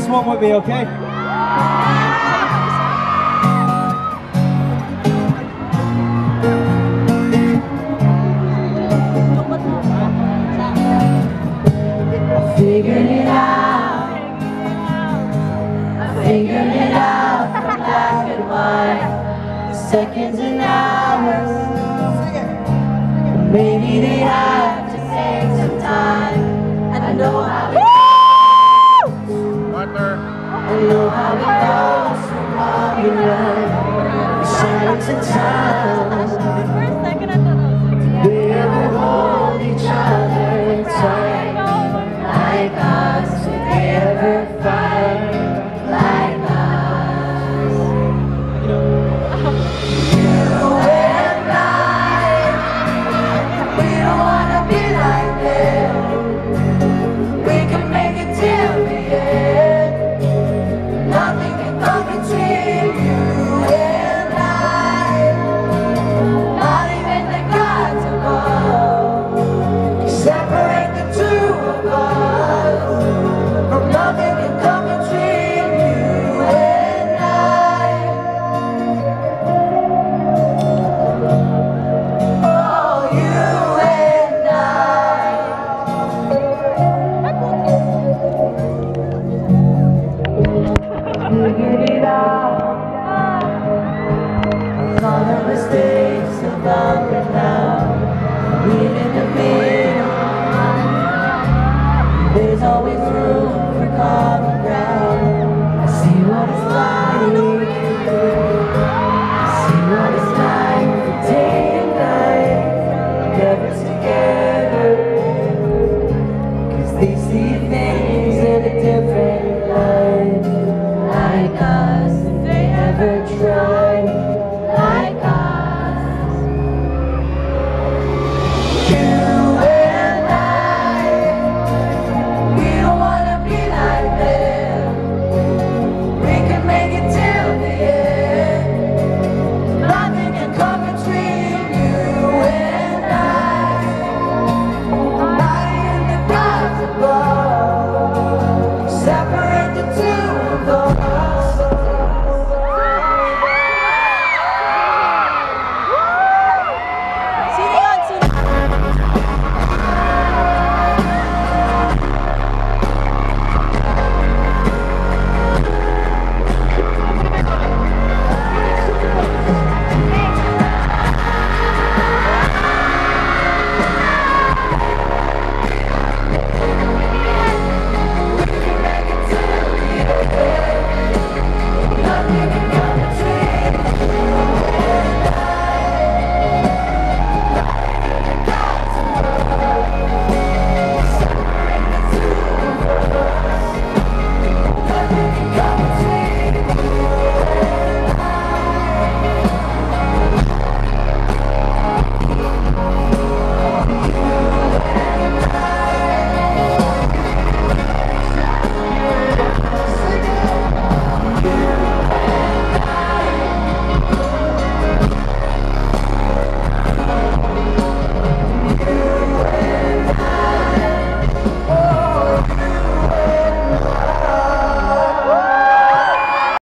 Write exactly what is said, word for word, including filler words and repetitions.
this one with me, okay? Figured it out, I figured it out from black and white, seconds and hours. Maybe they have to take some time. And I know how it goes. I know how it goes from long and run, silence and silence. They ever hold each other tight. Like us, would they ever fight like us? You and I, we don't wanna be like them. We can make it till the end. Nothing can come between you and I. Not even the gods above can separate the two of us. Nothing can come between you and I. Oh, you and I. Figured it out. All the mistakes of up and down. We're in the middle. There's always room for common ground. I see what it's like. I see what it's like for day and night. Never together. Cause they see things in a different light. Like us, if they ever tried. Like us. You and I. We don't wanna be like them. We can make it till the end. Nothing can come between you and I. Not even the gods above separate the two.